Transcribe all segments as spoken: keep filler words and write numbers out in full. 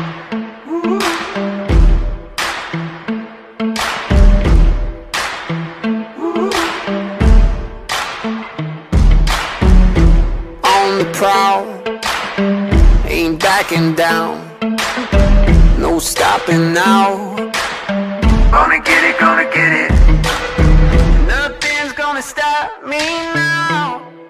Proud, ain't backing down, no stopping now. Gonna get it, gonna get it. Nothing's gonna stop me now.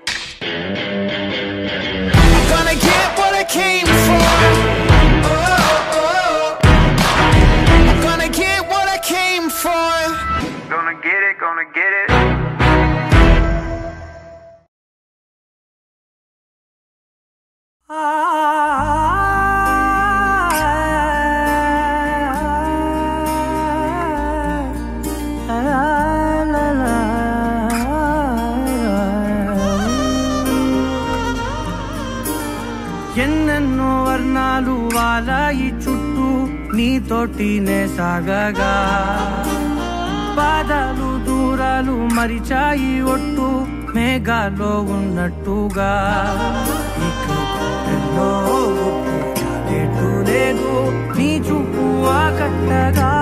I'm gonna get what I came for. Oh, oh, oh. I'm gonna get what I came for. Gonna get it, gonna get it. ఎన్నెన్నో వర్ణాలు వాలాయి చుట్టూ నీతోటినే సాగగా పాదాలు దూరాలు మరిచాయి ఒట్టు మేఘాలో ఉన్నట్టుగా ఇక గుండెల్లో గుట్టు లేదు నీ చూపు ఆకట్టగా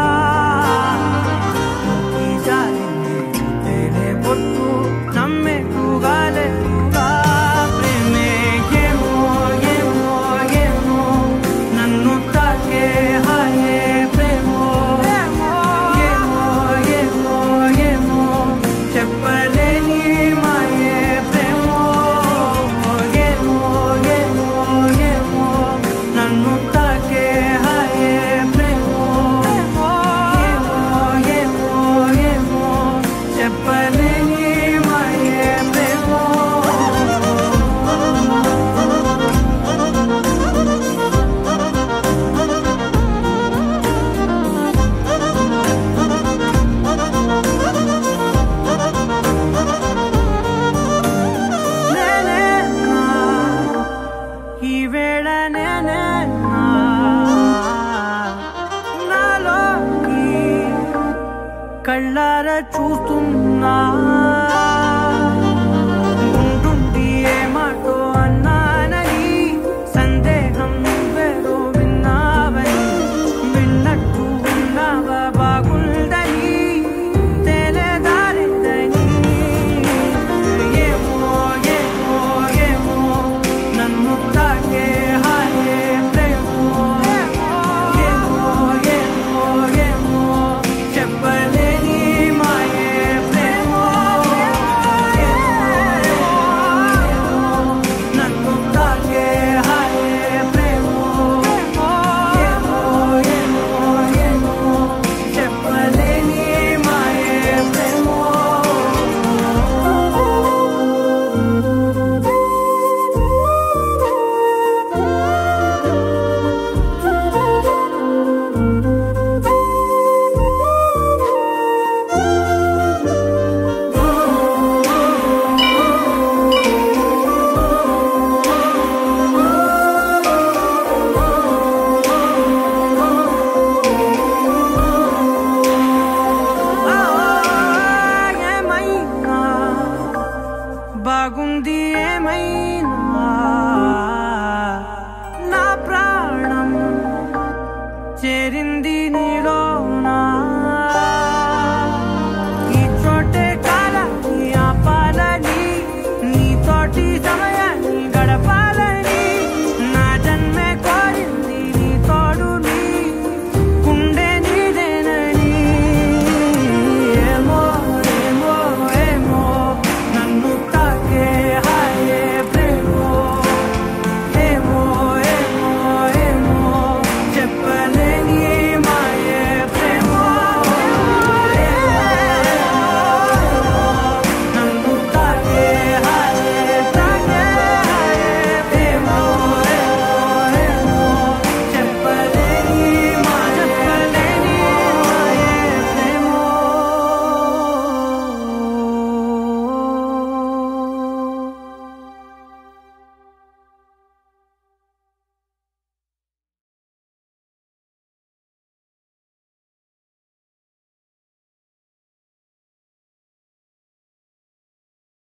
ఈ జాలింది తేనే పొట్టు నమ్మేట్టుగా లేదుగా ప్రేమే ఏమో ఏమో ఏమో నన్ను తాకే హాయే ప్రేమో ఏమో ఏమో ఏమో చెప్పలేని మాయే ప్రేమో ఏమో ఏమో ఏమో నన్ను తాకే హాయే ప్రేమో ఏమో ఏమో ఏమో చెప్పలేని మాయే ప్రేమో నేనేనా ఈ వేళ నేనేనా నాలోకి కళ్ళారా చూస్తున్నా ఉంటుండి ఏ మాటో అన్నానని సందేహం నువ్వేదో విన్నావని విన్నట్టు ఉన్నావా బాగుందని తేలేదారిద్దని ఏమో ఏమో ఏమో నన్ను తాకే హాయే ప్రేమో ఏమో ఏమో ఏమో చెప్పలేని మాయే ప్రేమో నన్ను తాకే హాయే ప్రేమో ఏమో ఏమో ఏమో చెప్పలేని మాయే ప్రేమో ఏమైనా బాగుంది ఏమైనా నా ప్రాణం చేరింది నీ